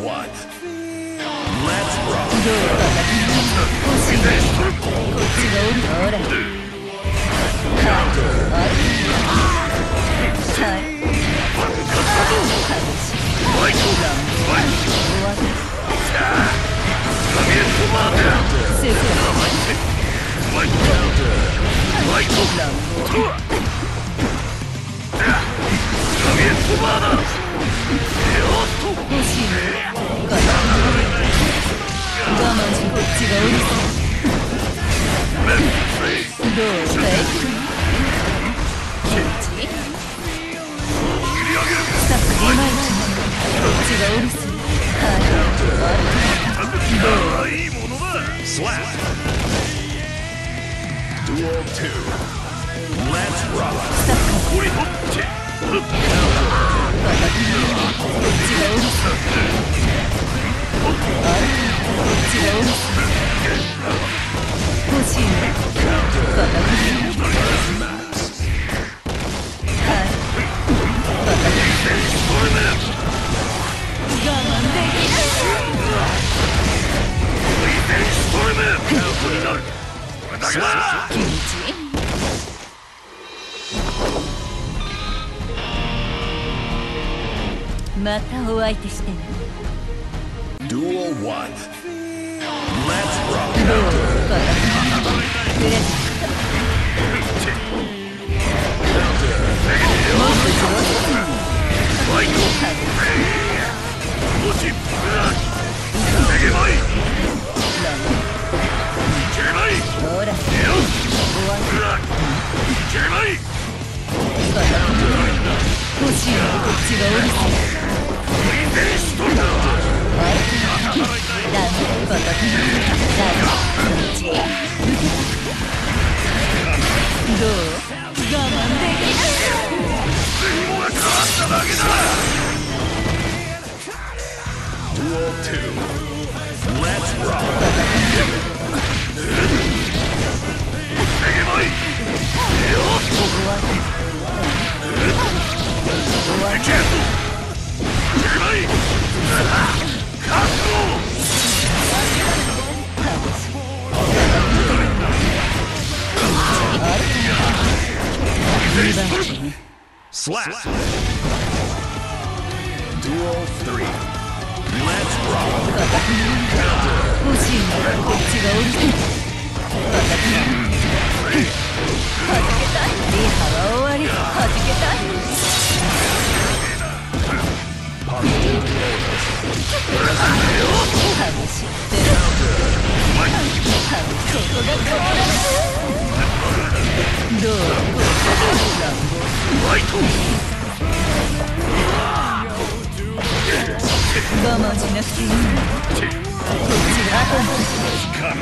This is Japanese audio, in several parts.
one. Let's rock. どうか欲しいね。こっちがおるほら。はい。 Slap. Duel 2. Let's rock. Slap. またお相手してね。 Duel 1. Let's rock. どうかプレゼント。もっと上手に。ほら。欲しいのこっちがおるせ。どう我慢できない。 Duel 2. Let's rock. Slap. Duel 3. Let's rock. 欲しいのこっちがおるせ。はじけたい。リハは終わり。はじけたい。話してる。ここが変わらない。どう我慢しなくていいの。こっちが後に。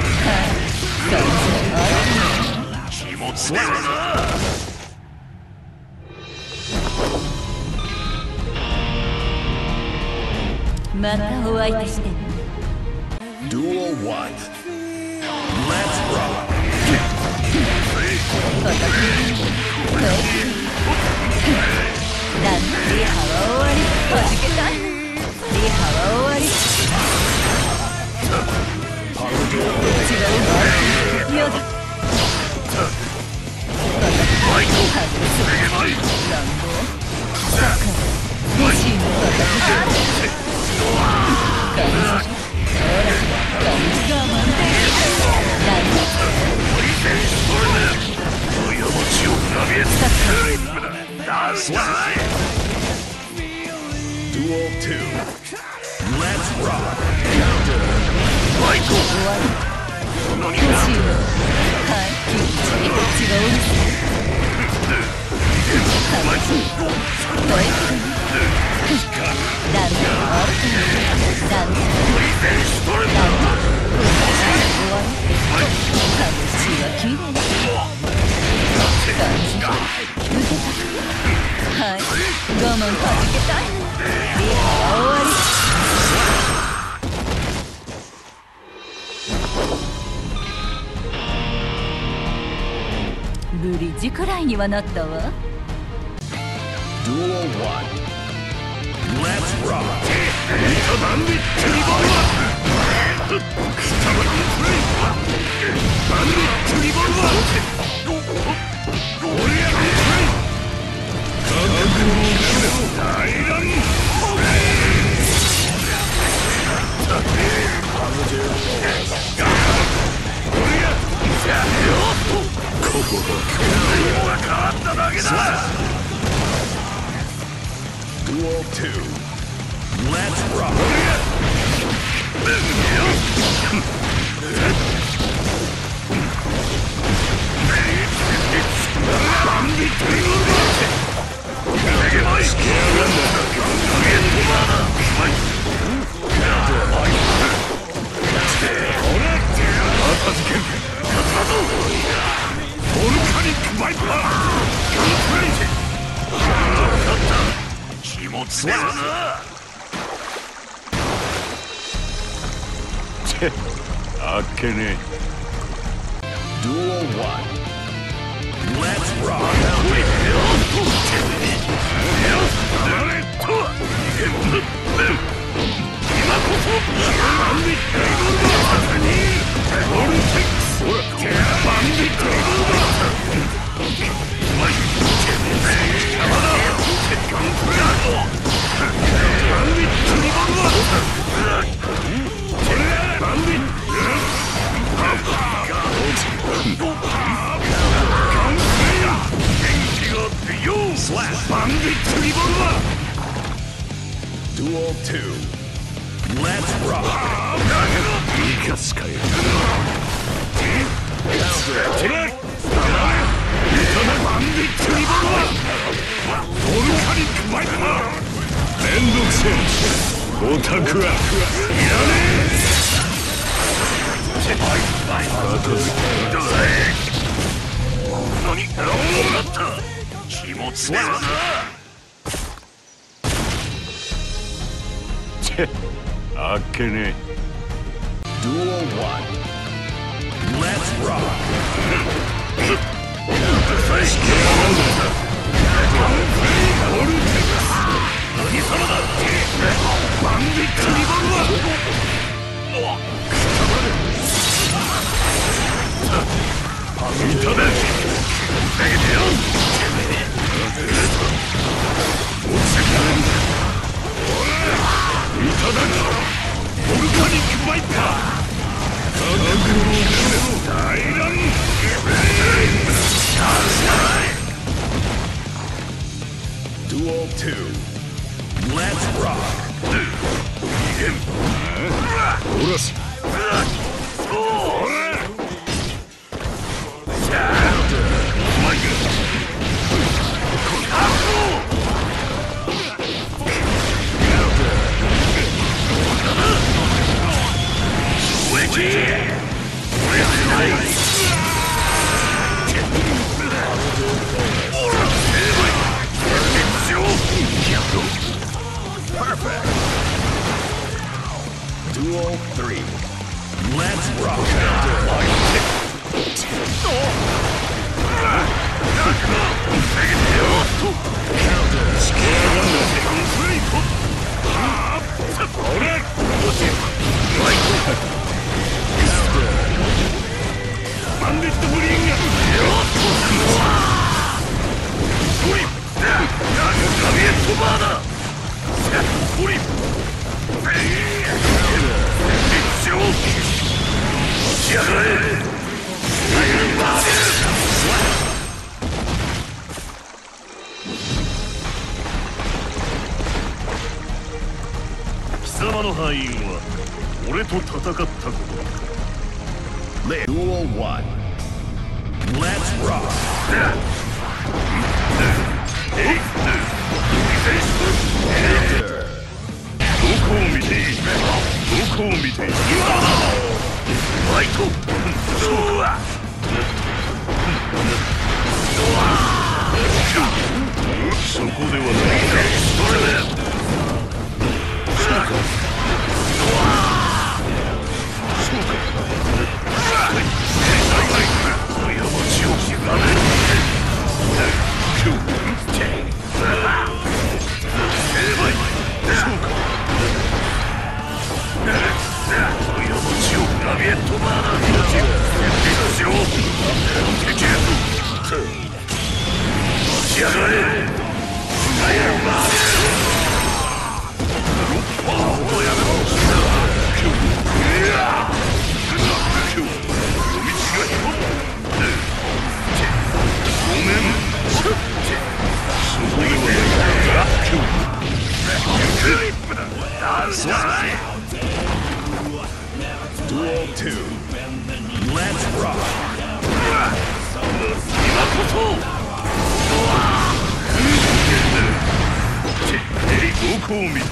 またお相手してね。 Duel 1. Let's rock. リハは終わり。はじけたい。リハは終わり。こっちが終わり。やだ。欲しいの Duel 2. Let's rock. 欲しいの。はい、こっちがおるせ。ブリッジくらいにはなったわ。 Duel 1. Let's rock. rock. Duel 1. Let's rock. Slap. Duel 2. Let's rock. Slap. Duel 1. Let's rock. Duel 2. Let's rock. Perfect. Duel 3. Let's rock. Duel 1. Let's rock. Slap. Duel 2. Let's rock. 今こそどこを見て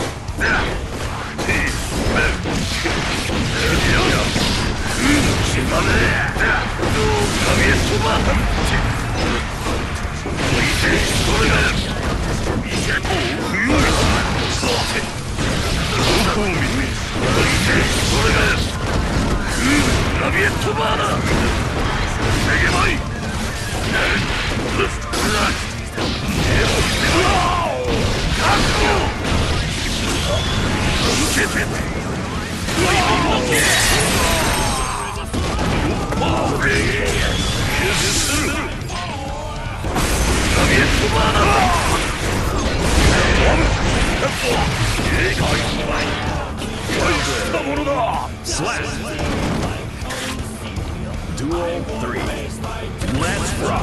Slap. Duel 3. Let's rock.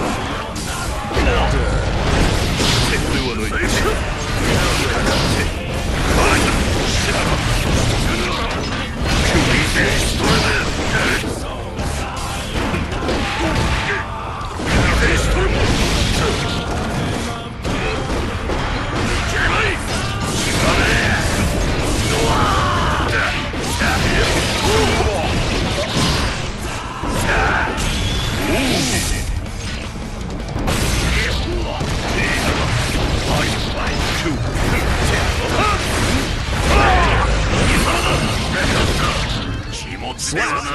Slap.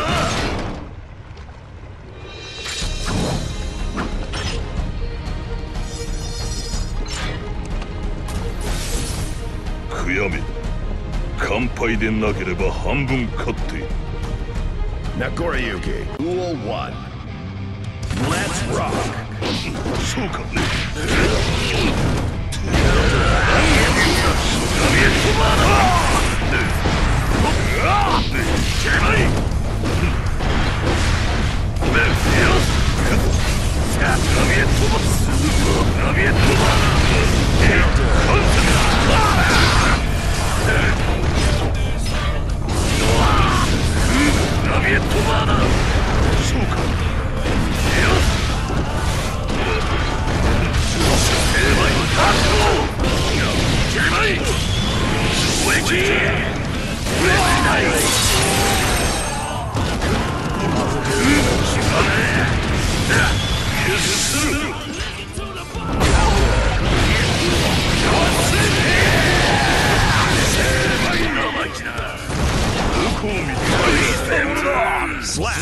悔やめ乾杯でなければ半分勝っている Nagoriyuki. Duel 1. Let's rock. そうかね Slap.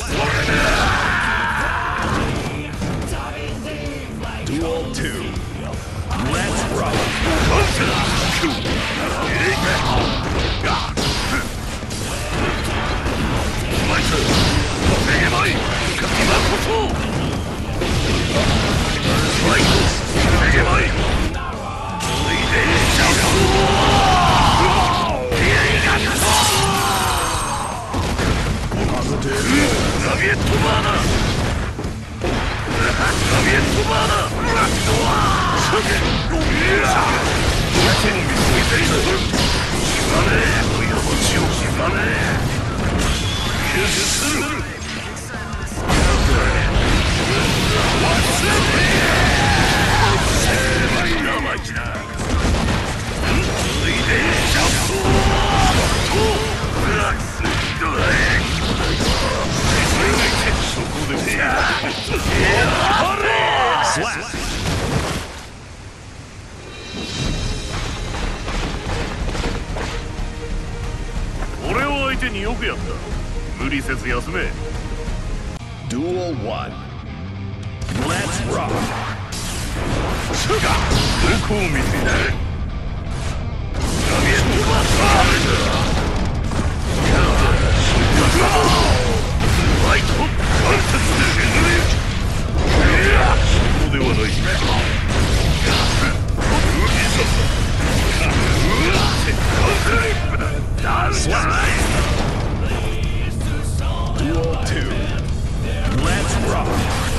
Duel 2. Let's rock. Slap. 俺を相手によくやった無理せず休め Duel 1. Let's rock. どこを見ているそうではない Slap. Duel 2. Let's rock.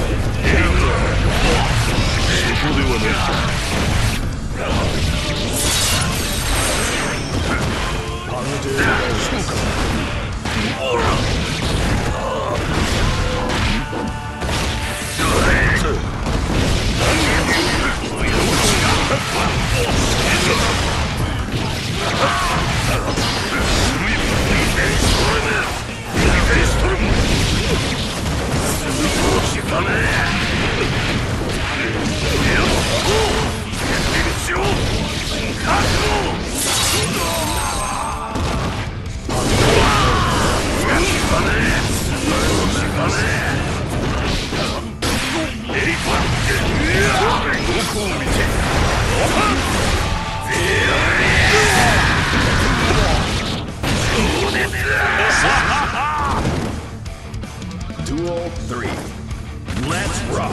そこではない Positive Duel 3. Let's rock.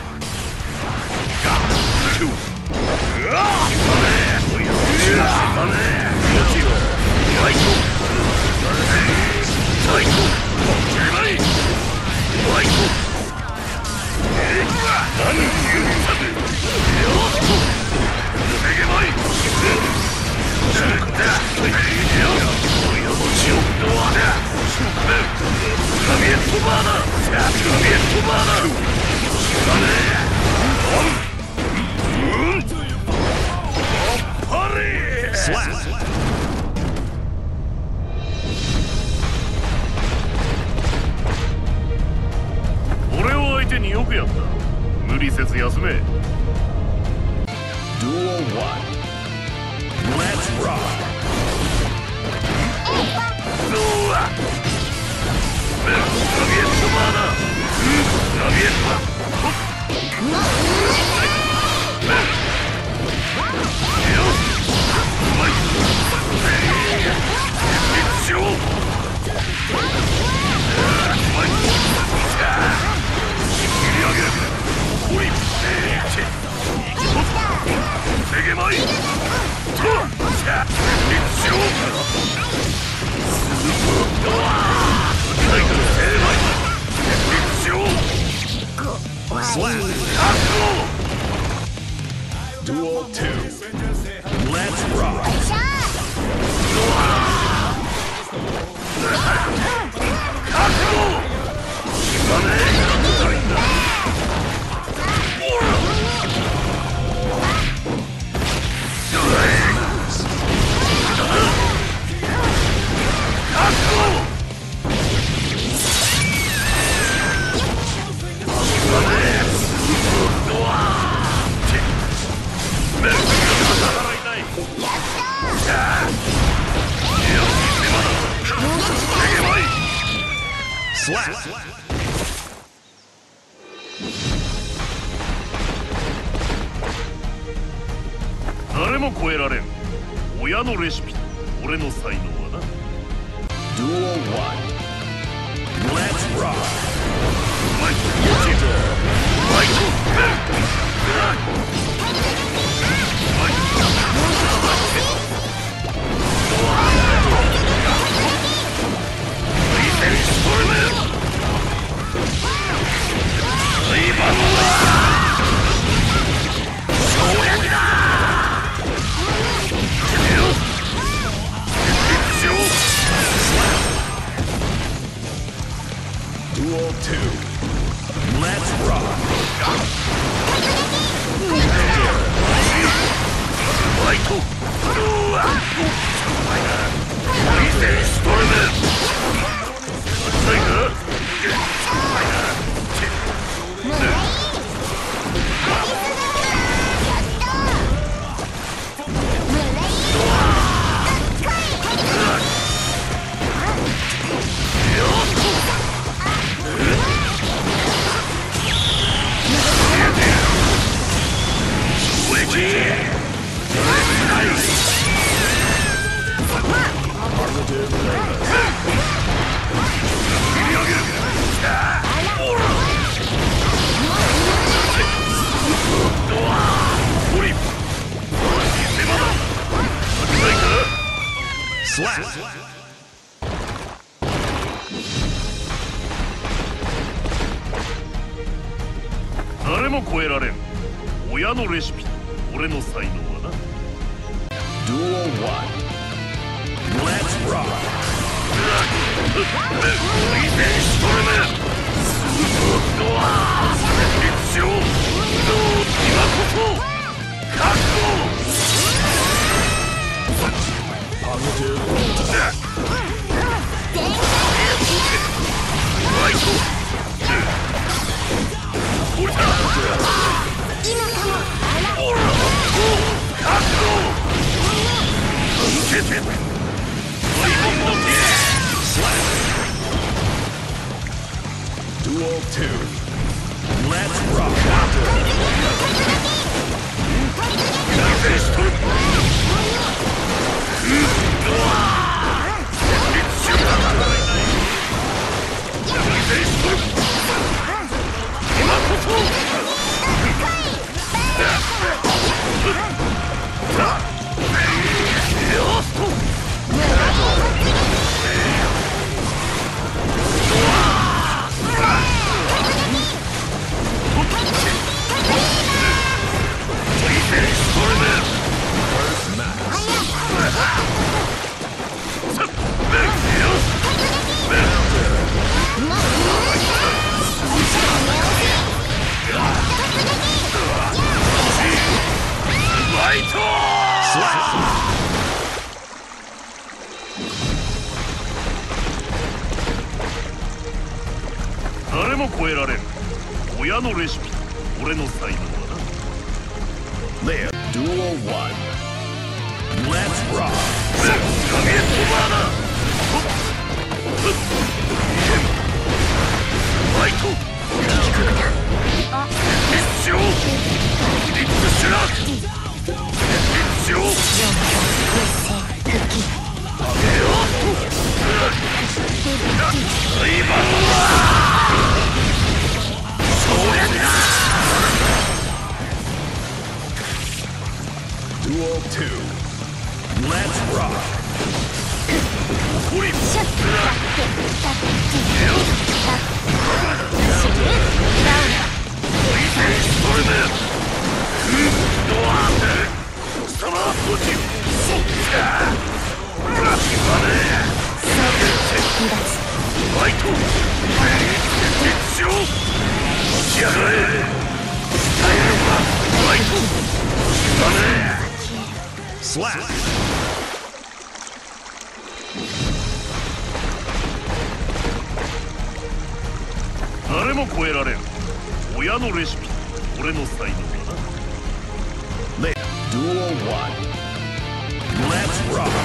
Slap. 俺を相手によくやった。無理せず休め。Duel 1. Let's rock. Slap. Duel 2. Let's rock. Slap. 誰も超えられん。親のレシピ、俺の才能はな。Duel 1. Let's rock. Duel 2. Let's rock. Slap. 誰も超えられん。親のレシピ、俺の才能はな。Duel 1. Let's rock. 誰も超えられん親のレシピ、俺の才能はな。There, Duel 1 Let's rock. ガゲットバーナーファイト一生リップシュラーク一生リバーDuel 2 Let's rock. Slap. 誰も超えられん親のレシピ、俺の才能はな。There, Duel 1 Let's rock.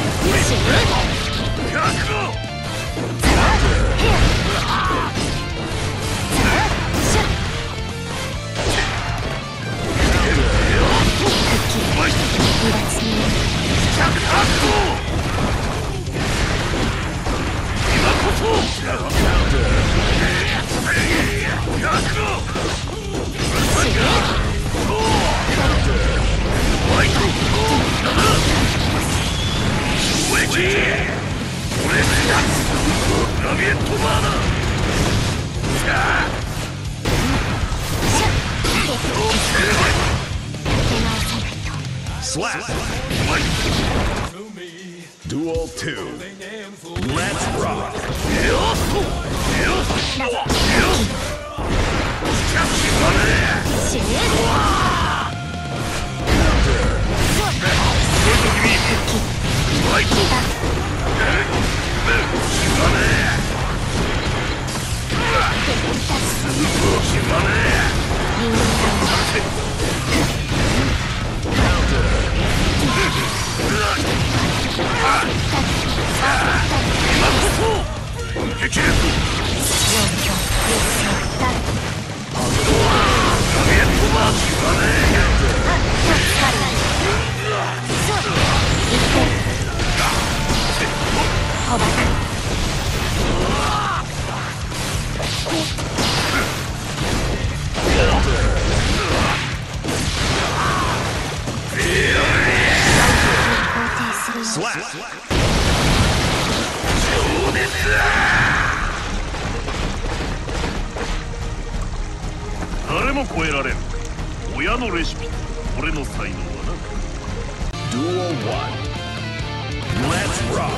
Slap. Duel 2 Let's rock. Slap. 誰も超えられん親のレシピ、俺の才能はな。Duel 1 Let's Let's rock.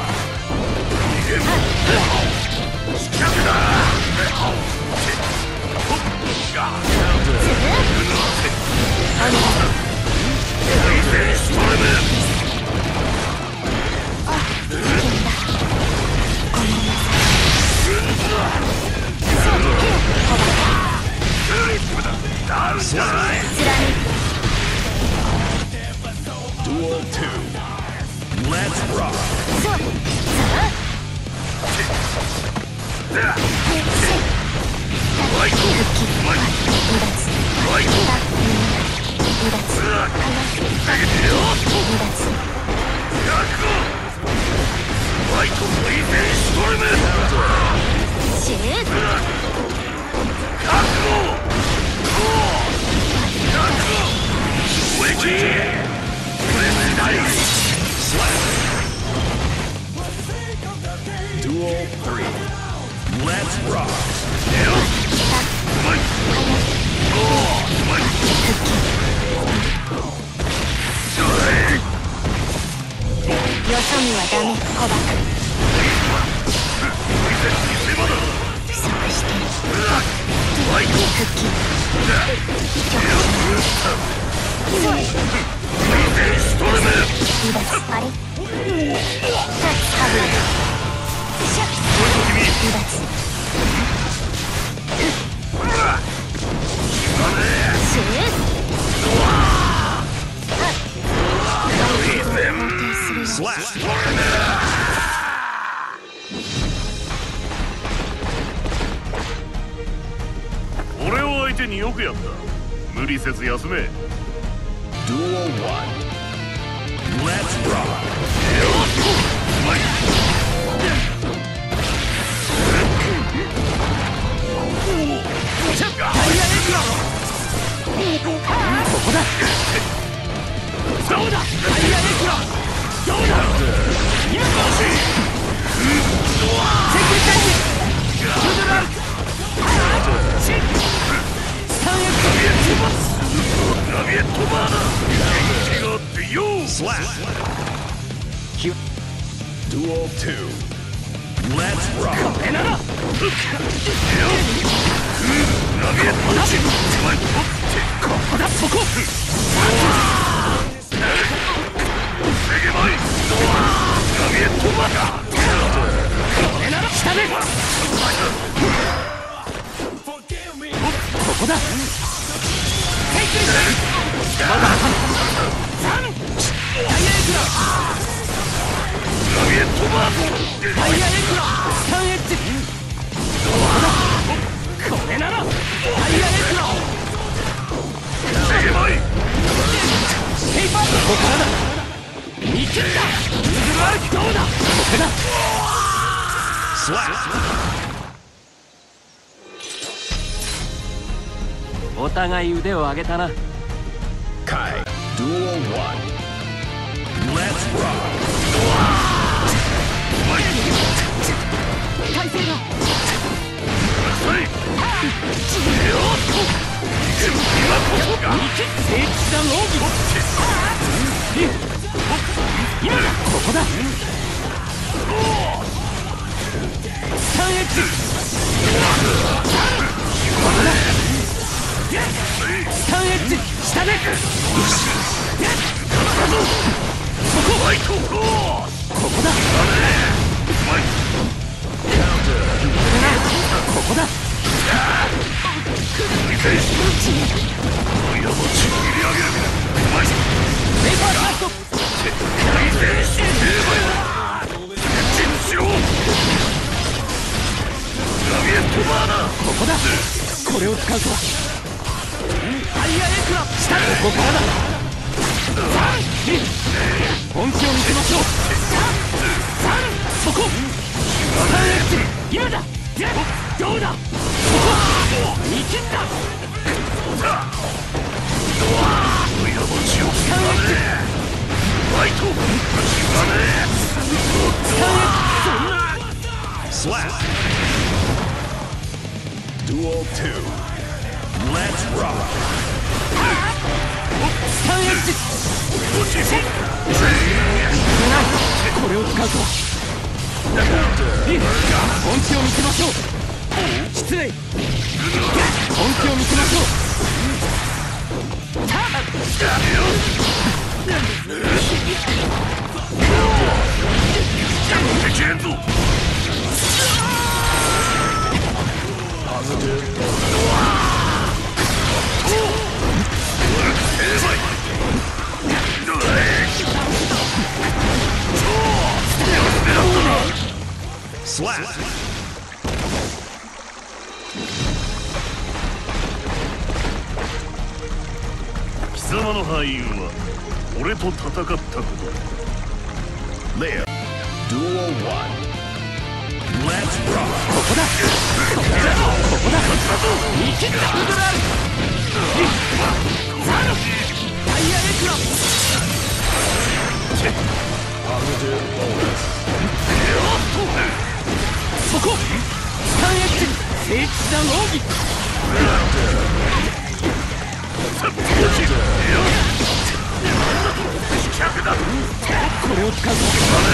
俺を相手によくやった。無理せず休め。 Duel 1. Let's rock. Slap. Duel 2. Let's rock. Slap. お互い腕を上げたな。 Kai. Duel 1. Let's rock. これを使うとタイヤエクラ下ここからだ。本気を見せましょう。そこ今だ。どうだ。そこ見切った。 Slap. Duel 2. Let's rock. スタンエッジ。これを使うといい。本気を見せましょう。失礼。本気を見せましょう。 Slap. 貴様の敗因は俺と戦ったことだ。 There. Duel 1. Let's rock. ここだ。ここだ。見切った。ウドラル。ザル。ダイヤレクラ。そこ。スタンエッジ。聖地弾奥義。これを使うと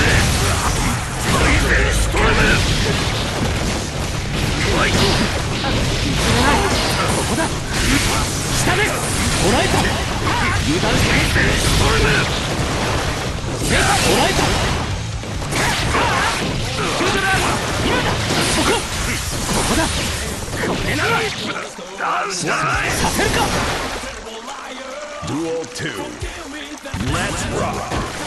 ここだ。下でもらえた。油断してもらえた。今だ。そこ。ここだ。これならさせるか。 Duel 2. Let's rock.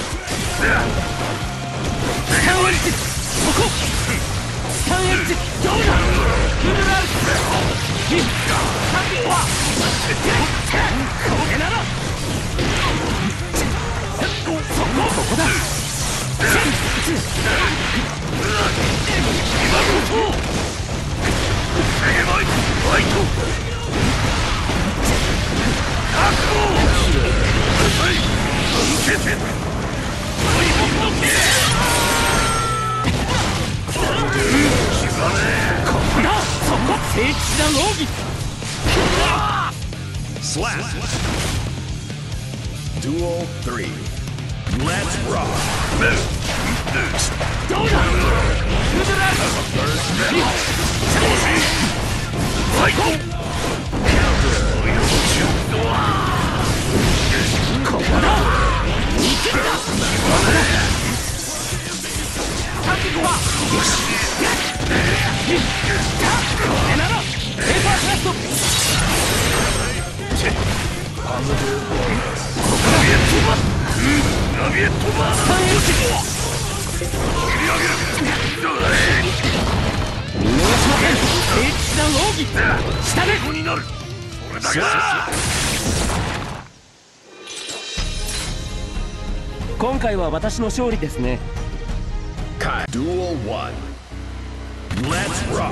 スタンエッジ。そこ。スタンエッジ。どうだ。ウドラル。これならそこだ。聖地弾奥義。 Slap. Duel 3. Let's rock. どうだ。ウドラル。ここだ。見切った。よし。これならペーパークラスト。スタンエッジ。見逃しません。聖地弾奥義。下でになる。それだけだ。 今回は私の勝利ですね。 Duel 1. Let's rock.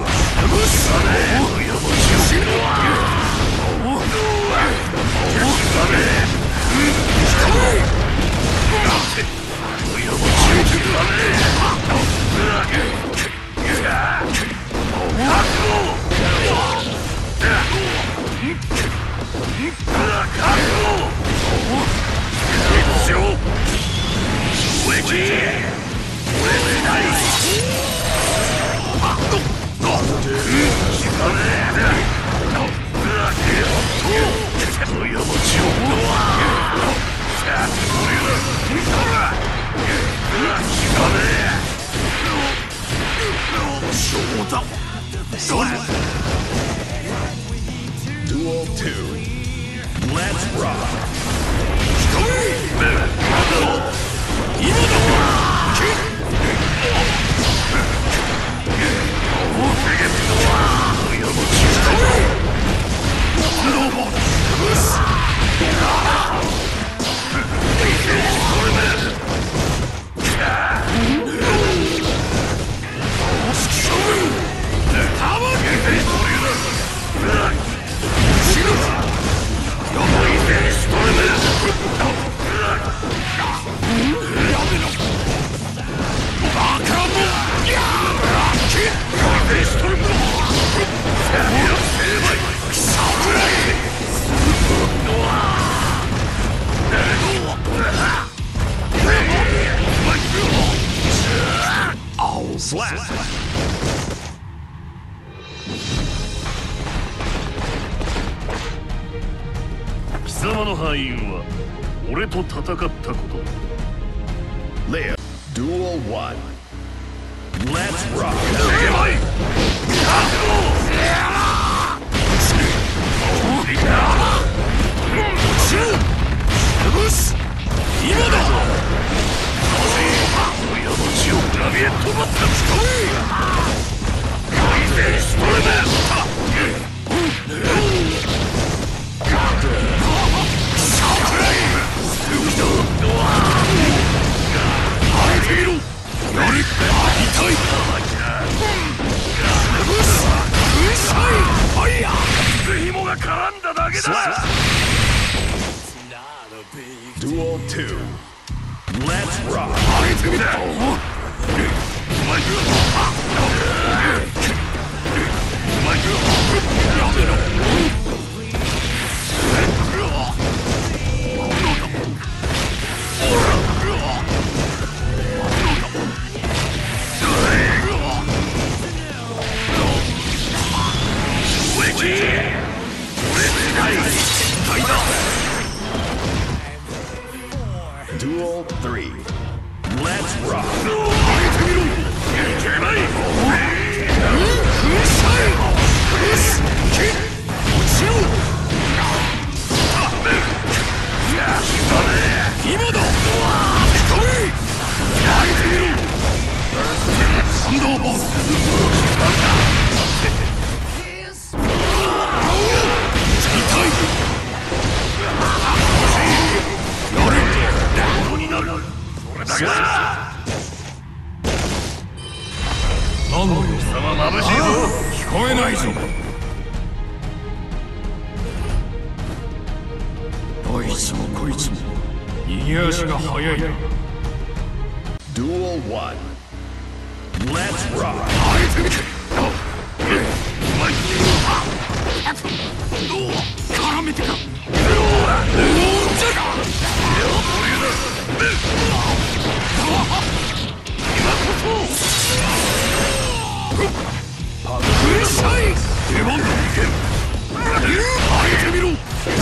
バカもん。 貴様の敗因は俺と戦ったことだ。 There. Duel 1. Let's rock. 今だ。親の血をラビエットバッタ使う。改善しとるね。紐が絡んだだけだ。 Duel 2. Let's rock. Duel 3. Let's rock. 今だ。 何のよ。 様眩しいぞ。 聞こえないぞ。どいつもこいつも逃げ足が速いな。 Duel 1. Let's rock. 絡めてか。 出番だ。上げてみろ。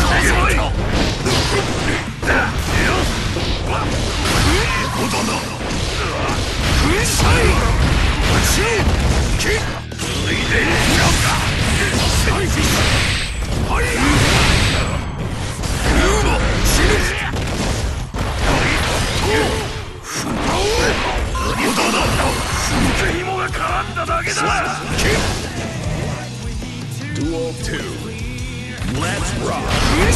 紐が絡んだだけだ。 Duel 2. Let's rock.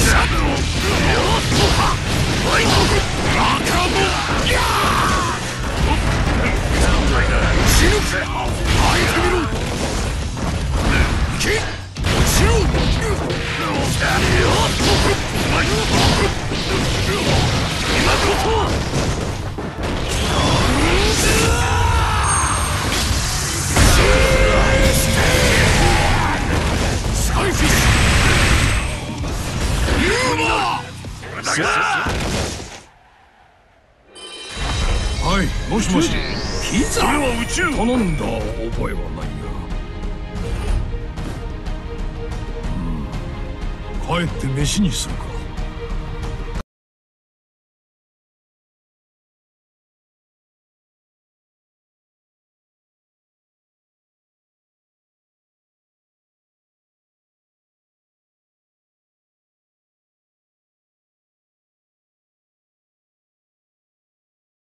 はい、もしもし。 ピザ。それは宇宙。 頼んだ覚えはないが。帰って飯にするか。